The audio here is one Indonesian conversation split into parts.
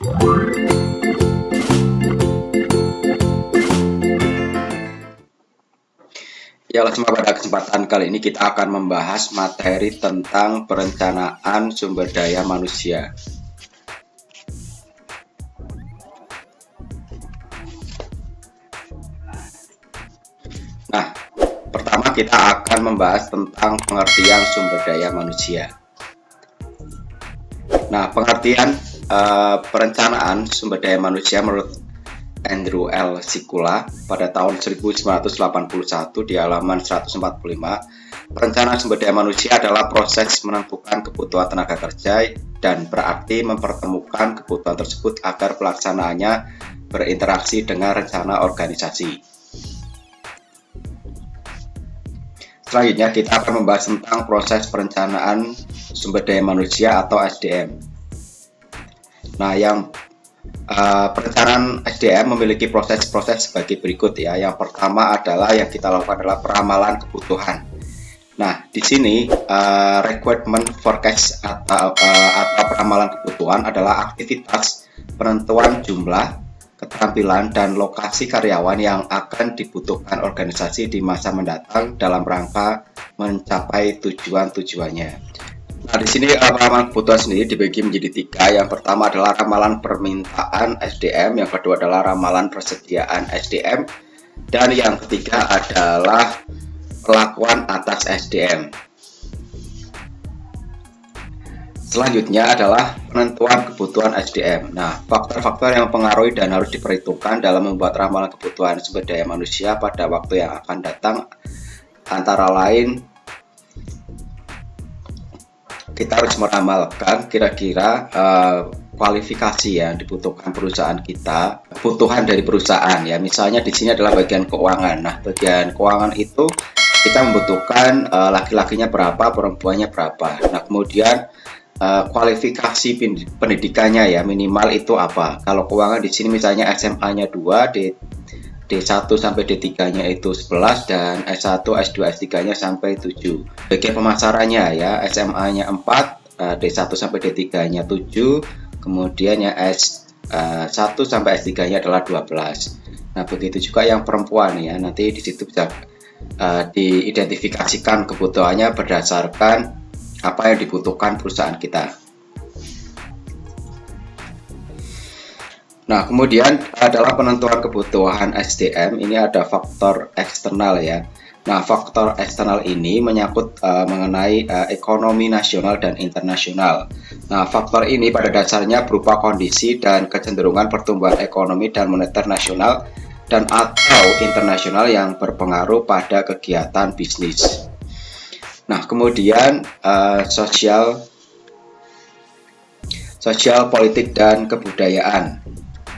Ya, pada kesempatan kali ini kita akan membahas materi tentang perencanaan sumber daya manusia. Nah, pertama kita akan membahas tentang pengertian sumber daya manusia. Nah, pengertian perencanaan sumber daya manusia menurut Andrew L. Sikula pada tahun 1981 di halaman 145, perencanaan sumber daya manusia adalah proses menentukan kebutuhan tenaga kerja dan berarti mempertemukan kebutuhan tersebut agar pelaksanaannya berinteraksi dengan rencana organisasi. Selanjutnya kita akan membahas tentang proses perencanaan sumber daya manusia atau SDM. Nah, perencanaan SDM memiliki proses-proses sebagai berikut ya. Yang pertama adalah yang kita lakukan adalah peramalan kebutuhan. Nah, di sini requirement forecast atau peramalan kebutuhan adalah aktivitas penentuan jumlah, keterampilan, dan lokasi karyawan yang akan dibutuhkan organisasi di masa mendatang dalam rangka mencapai tujuan-tujuannya. Nah, di sini ramalan kebutuhan sendiri dibagi menjadi tiga. Yang pertama adalah ramalan permintaan SDM, yang kedua adalah ramalan persediaan SDM, dan yang ketiga adalah perlakuan atas SDM. Selanjutnya adalah penentuan kebutuhan SDM. Nah, faktor-faktor yang mempengaruhi dan harus diperhitungkan dalam membuat ramalan kebutuhan sumber daya manusia pada waktu yang akan datang antara lain kita harus meramalkan kira-kira kualifikasi yang dibutuhkan perusahaan kita, kebutuhan dari perusahaan ya. Misalnya di sini adalah bagian keuangan. Nah, bagian keuangan itu kita membutuhkan laki-lakinya berapa, perempuannya berapa. Nah, kemudian kualifikasi pendidikannya ya, minimal itu apa. Kalau keuangan di sini misalnya SMA-nya 2, D1 sampai D3-nya itu 11 dan S1, S2, S3-nya sampai 7. Bagian pemasarannya ya, SMA-nya 4, D1 sampai D3-nya 7, kemudian yang S1 sampai S3-nya adalah 12. Nah, begitu juga yang perempuan ya, nanti di situ bisa diidentifikasikan kebutuhannya berdasarkan apa yang dibutuhkan perusahaan kita. Nah, kemudian adalah penentuan kebutuhan SDM. Ini ada faktor eksternal ya. Nah, faktor eksternal ini menyangkut mengenai ekonomi nasional dan internasional. Nah, faktor ini pada dasarnya berupa kondisi dan kecenderungan pertumbuhan ekonomi dan moneter nasional dan atau internasional yang berpengaruh pada kegiatan bisnis. Nah, kemudian sosial, politik, dan kebudayaan.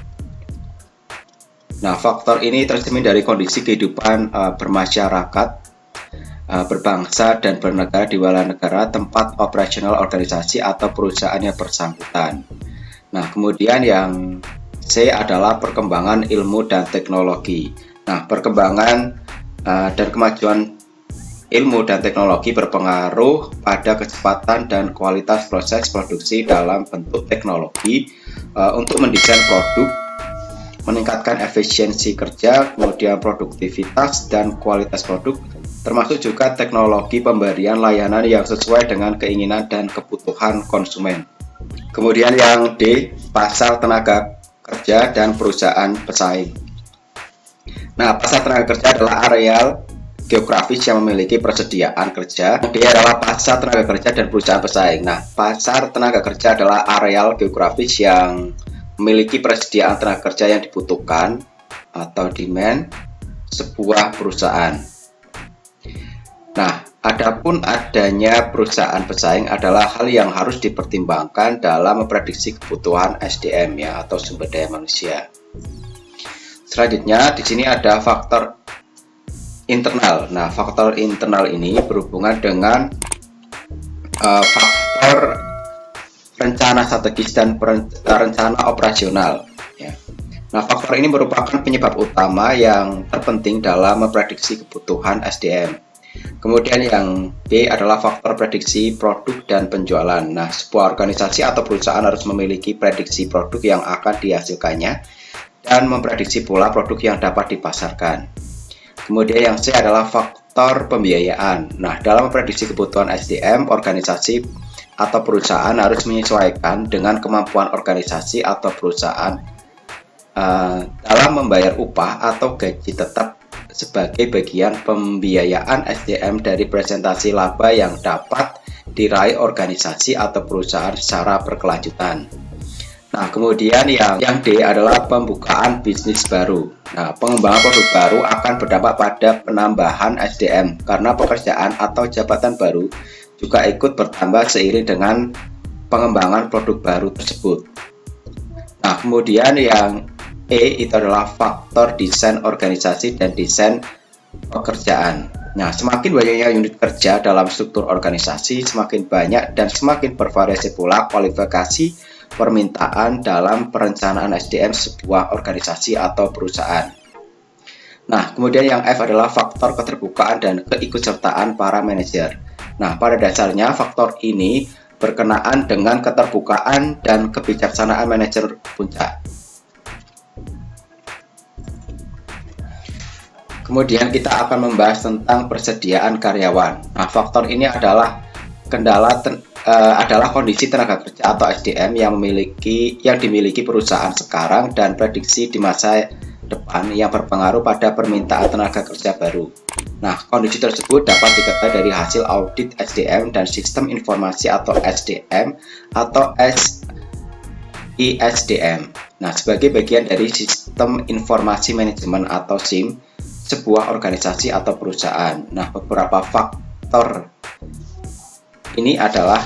Nah, faktor ini tercermin dari kondisi kehidupan bermasyarakat, berbangsa, dan bernegara di wilayah negara tempat operasional organisasi atau perusahaan yang bersangkutan. Nah, kemudian yang C adalah perkembangan ilmu dan teknologi. Nah, perkembangan dan kemajuan ilmu dan teknologi berpengaruh pada kecepatan dan kualitas proses produksi dalam bentuk teknologi untuk mendesain produk, meningkatkan efisiensi kerja, kemudian produktivitas dan kualitas produk, termasuk juga teknologi pemberian layanan yang sesuai dengan keinginan dan kebutuhan konsumen. Kemudian yang D, pasar tenaga kerja dan perusahaan pesaing. Nah, pasar tenaga kerja adalah areal geografis yang memiliki persediaan kerja. D adalah pasar tenaga kerja dan perusahaan pesaing. Nah, pasar tenaga kerja adalah areal geografis yang memiliki persediaan tenaga kerja yang dibutuhkan atau demand sebuah perusahaan. Nah, adapun adanya perusahaan pesaing adalah hal yang harus dipertimbangkan dalam memprediksi kebutuhan SDM ya atau sumber daya manusia. Selanjutnya di sini ada faktor internal. Nah, faktor internal ini berhubungan dengan faktor rencana strategis dan rencana operasional ya. Nah, faktor ini merupakan penyebab utama yang terpenting dalam memprediksi kebutuhan SDM. Kemudian yang B adalah faktor prediksi produk dan penjualan. Nah, sebuah organisasi atau perusahaan harus memiliki prediksi produk yang akan dihasilkannya dan memprediksi pula produk yang dapat dipasarkan. Kemudian yang C adalah faktor pembiayaan. Nah, dalam memprediksi kebutuhan SDM, organisasi atau perusahaan harus menyesuaikan dengan kemampuan organisasi atau perusahaan dalam membayar upah atau gaji tetap sebagai bagian pembiayaan SDM dari presentasi laba yang dapat diraih organisasi atau perusahaan secara berkelanjutan. Nah, kemudian yang D adalah pembukaan bisnis baru. Nah, pengembangan produk baru akan berdampak pada penambahan SDM karena pekerjaan atau jabatan baru juga ikut bertambah seiring dengan pengembangan produk baru tersebut. Nah, kemudian yang E itu adalah faktor desain organisasi dan desain pekerjaan. Nah, semakin banyaknya unit kerja dalam struktur organisasi, semakin banyak dan semakin bervariasi pula kualifikasi permintaan dalam perencanaan SDM sebuah organisasi atau perusahaan. Nah, kemudian yang F adalah faktor keterbukaan dan keikutsertaan para manajer. Nah, pada dasarnya faktor ini berkenaan dengan keterbukaan dan kebijaksanaan manajer puncak. Kemudian kita akan membahas tentang persediaan karyawan. Nah, faktor ini adalah adalah kondisi tenaga kerja atau SDM yang dimiliki perusahaan sekarang dan prediksi di masa depan yang berpengaruh pada permintaan tenaga kerja baru. Nah, kondisi tersebut dapat diketahui dari hasil audit SDM dan sistem informasi atau SDM atau ISDM. Nah, sebagai bagian dari sistem informasi manajemen atau SIM sebuah organisasi atau perusahaan. Nah, beberapa faktor ini adalah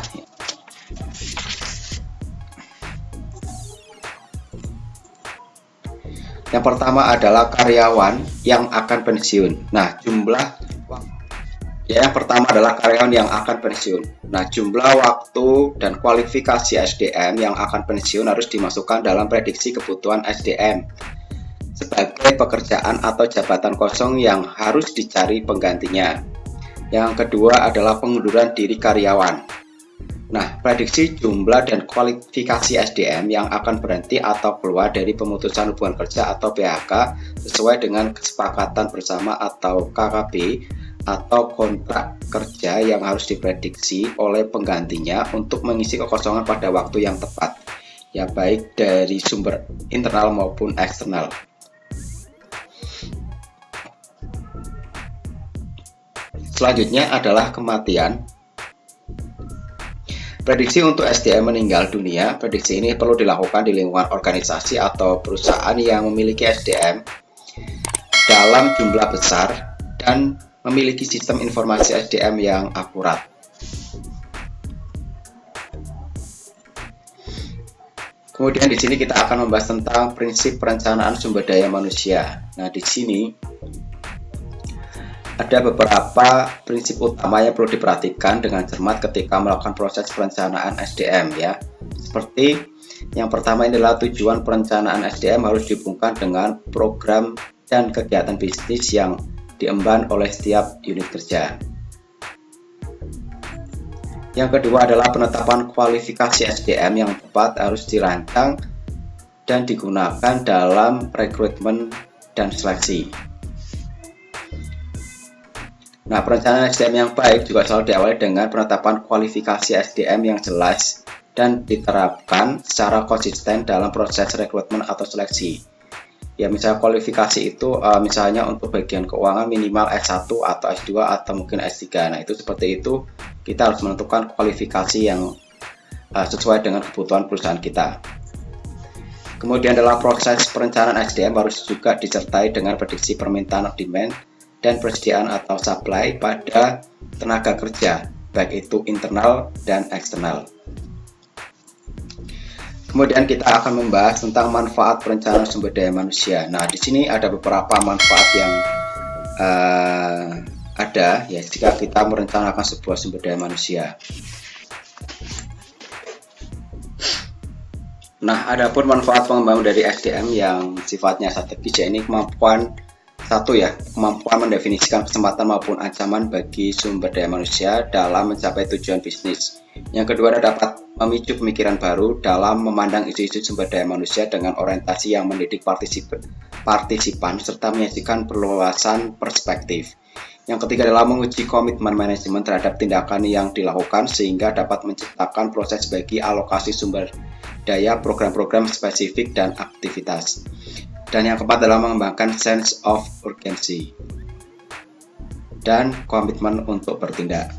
yang pertama adalah karyawan yang akan pensiun. Nah, yang pertama adalah karyawan yang akan pensiun. Nah, jumlah waktu dan kualifikasi SDM yang akan pensiun harus dimasukkan dalam prediksi kebutuhan SDM sebagai pekerjaan atau jabatan kosong yang harus dicari penggantinya. Yang kedua adalah pengunduran diri karyawan. Nah, prediksi jumlah dan kualifikasi SDM yang akan berhenti atau keluar dari pemutusan hubungan kerja atau PHK sesuai dengan kesepakatan bersama atau KKB atau kontrak kerja yang harus diprediksi oleh penggantinya untuk mengisi kekosongan pada waktu yang tepat, ya baik dari sumber internal maupun eksternal. Selanjutnya adalah kematian. Prediksi untuk SDM meninggal dunia. Prediksi ini perlu dilakukan di lingkungan organisasi atau perusahaan yang memiliki SDM dalam jumlah besar dan memiliki sistem informasi SDM yang akurat. Kemudian di sini kita akan membahas tentang prinsip perencanaan sumber daya manusia. Nah, di sini ada beberapa prinsip utama yang perlu diperhatikan dengan cermat ketika melakukan proses perencanaan SDM ya. Seperti yang pertama adalah tujuan perencanaan SDM harus dihubungkan dengan program dan kegiatan bisnis yang diemban oleh setiap unit kerja. Yang kedua adalah penetapan kualifikasi SDM yang tepat harus dirancang dan digunakan dalam rekrutmen dan seleksi. Nah, perencanaan SDM yang baik juga selalu diawali dengan penetapan kualifikasi SDM yang jelas dan diterapkan secara konsisten dalam proses rekrutmen atau seleksi. Ya, misalnya kualifikasi itu misalnya untuk bagian keuangan minimal S1 atau S2 atau mungkin S3. Nah, itu seperti itu kita harus menentukan kualifikasi yang sesuai dengan kebutuhan perusahaan kita. Kemudian adalah proses perencanaan SDM harus juga disertai dengan prediksi permintaan demand dan persediaan atau supply pada tenaga kerja, baik itu internal dan eksternal. Kemudian kita akan membahas tentang manfaat perencanaan sumber daya manusia. Nah, di sini ada beberapa manfaat yang ada ya jika kita merencanakan sebuah sumber daya manusia. Nah, adapun manfaat pengembangan dari SDM yang sifatnya strategis, ini kemampuan Satu ya, kemampuan mendefinisikan kesempatan maupun ancaman bagi sumber daya manusia dalam mencapai tujuan bisnis. Yang kedua adalah dapat memicu pemikiran baru dalam memandang isu-isu sumber daya manusia dengan orientasi yang mendidik partisipan serta menyajikan perluasan perspektif. Yang ketiga adalah menguji komitmen manajemen terhadap tindakan yang dilakukan sehingga dapat menciptakan proses bagi alokasi sumber daya, program-program spesifik, dan aktivitas. Dan yang keempat adalah mengembangkan sense of urgency dan komitmen untuk bertindak.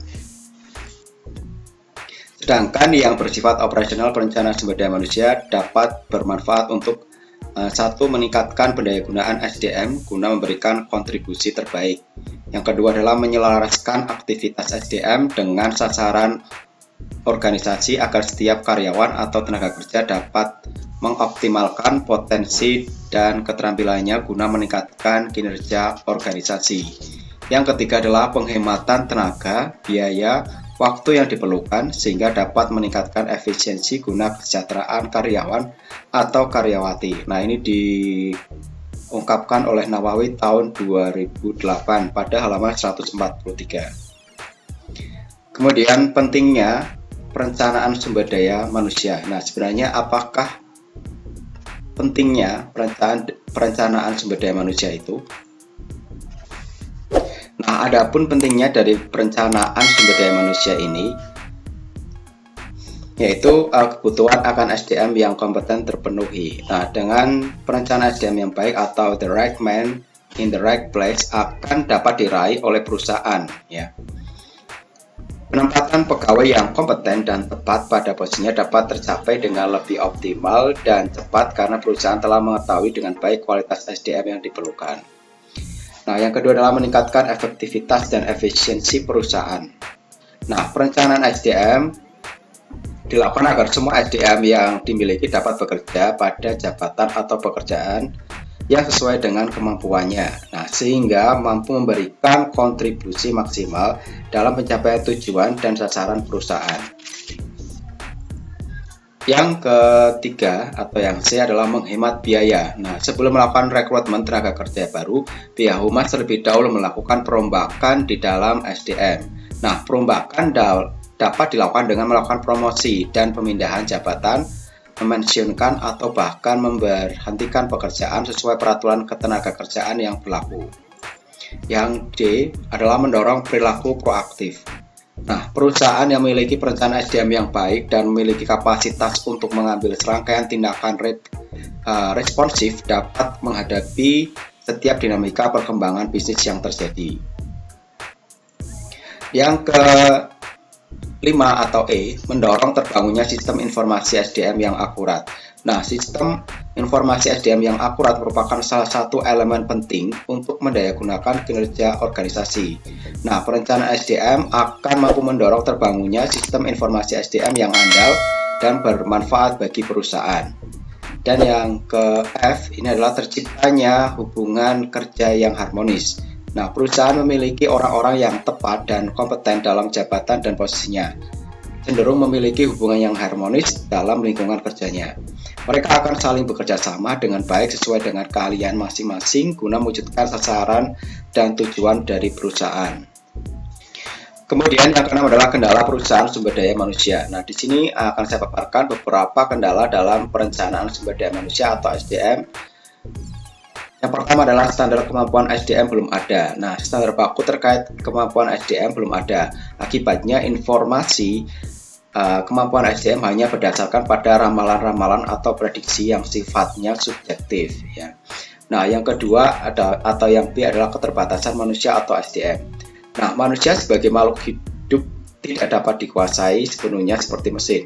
Sedangkan yang bersifat operasional, perencanaan sumber daya manusia dapat bermanfaat untuk satu, meningkatkan pendayagunaan SDM guna memberikan kontribusi terbaik. Yang kedua adalah menyelaraskan aktivitas SDM dengan sasaran organisasi agar setiap karyawan atau tenaga kerja dapat mengoptimalkan potensi dan keterampilannya guna meningkatkan kinerja organisasi. Yang ketiga adalah penghematan tenaga, biaya, waktu yang diperlukan sehingga dapat meningkatkan efisiensi guna kesejahteraan karyawan atau karyawati. Nah, ini diungkapkan oleh Nawawi tahun 2008 pada halaman 143. Kemudian pentingnya perencanaan sumber daya manusia. Nah, sebenarnya apakah pentingnya perencanaan sumber daya manusia itu? Nah, adapun pentingnya dari perencanaan sumber daya manusia ini yaitu kebutuhan akan SDM yang kompeten terpenuhi. Nah, dengan perencanaan SDM yang baik atau the right man in the right place akan dapat diraih oleh perusahaan ya. Penempatan pegawai yang kompeten dan tepat pada posisinya dapat tercapai dengan lebih optimal dan cepat karena perusahaan telah mengetahui dengan baik kualitas SDM yang diperlukan. Nah, yang kedua adalah meningkatkan efektivitas dan efisiensi perusahaan. Nah, perencanaan SDM dilakukan agar semua SDM yang dimiliki dapat bekerja pada jabatan atau pekerjaan yang sesuai dengan kemampuannya. Nah, sehingga mampu memberikan kontribusi maksimal dalam pencapaian tujuan dan sasaran perusahaan. Yang ketiga atau yang C adalah menghemat biaya. Nah, sebelum melakukan rekrutmen tenaga kerja baru, pihak humas terlebih dahulu melakukan perombakan di dalam SDM. Nah, perombakan dapat dilakukan dengan melakukan promosi dan pemindahan jabatan, memensiunkan atau bahkan memberhentikan pekerjaan sesuai peraturan ketenagakerjaan yang berlaku. Yang D adalah mendorong perilaku proaktif. Nah, perusahaan yang memiliki perencanaan SDM yang baik dan memiliki kapasitas untuk mengambil serangkaian tindakan responsif dapat menghadapi setiap dinamika perkembangan bisnis yang terjadi. Yang kelima atau E, mendorong terbangunnya sistem informasi SDM yang akurat. Nah, sistem informasi SDM yang akurat merupakan salah satu elemen penting untuk mendayagunakan kinerja organisasi. Nah, perencanaan SDM akan mampu mendorong terbangunnya sistem informasi SDM yang andal dan bermanfaat bagi perusahaan. Dan yang ke F, ini adalah terciptanya hubungan kerja yang harmonis. Nah, perusahaan memiliki orang-orang yang tepat dan kompeten dalam jabatan dan posisinya, cenderung memiliki hubungan yang harmonis dalam lingkungan kerjanya. Mereka akan saling bekerja sama dengan baik sesuai dengan keahlian masing-masing guna mewujudkan sasaran dan tujuan dari perusahaan. Kemudian yang keenam adalah kendala perusahaan sumber daya manusia. Nah, di sini akan saya paparkan beberapa kendala dalam perencanaan sumber daya manusia atau SDM. Yang pertama adalah standar kemampuan SDM belum ada. Nah, standar baku terkait kemampuan SDM belum ada. Akibatnya informasi kemampuan SDM hanya berdasarkan pada ramalan-ramalan atau prediksi yang sifatnya subjektif ya. Nah, yang kedua atau yang B adalah keterbatasan manusia atau SDM. Nah, manusia sebagai makhluk hidup tidak dapat dikuasai sepenuhnya seperti mesin.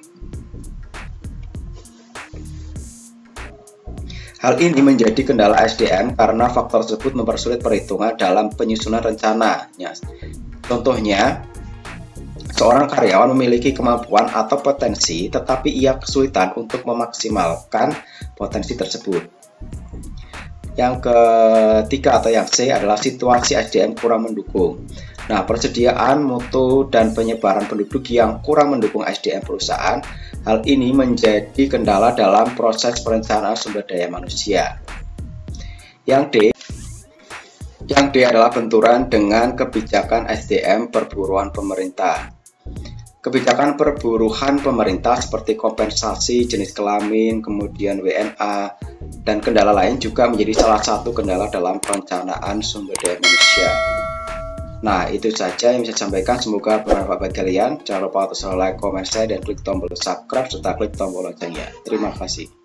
Hal ini menjadi kendala SDM karena faktor tersebut mempersulit perhitungan dalam penyusunan rencana. Contohnya, seorang karyawan memiliki kemampuan atau potensi, tetapi ia kesulitan untuk memaksimalkan potensi tersebut. Yang ketiga atau yang C adalah situasi SDM kurang mendukung. Nah, persediaan, mutu, dan penyebaran penduduk yang kurang mendukung SDM perusahaan, hal ini menjadi kendala dalam proses perencanaan sumber daya manusia. Yang D, Yang D adalah benturan dengan kebijakan SDM perburuan pemerintah. Kebijakan perburuan pemerintah seperti kompensasi jenis kelamin, kemudian WNA, dan kendala lain juga menjadi salah satu kendala dalam perencanaan sumber daya manusia. Nah, itu saja yang bisa saya sampaikan. Semoga bermanfaat bagi kalian. Jangan lupa untuk like, komen, share, dan klik tombol subscribe serta klik tombol loncengnya. Terima kasih.